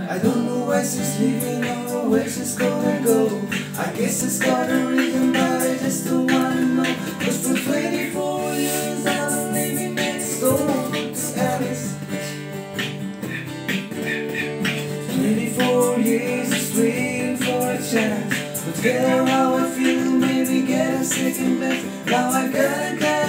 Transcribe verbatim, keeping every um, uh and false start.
I don't know where she's leaving or where she's gonna go. I guess it's got a reason, but I just don't wanna know. Cause for twenty-four years I've been living next door to Alice. Twenty-four years just waiting for a chance to tell her how I feel, maybe get a second best. Now I gotta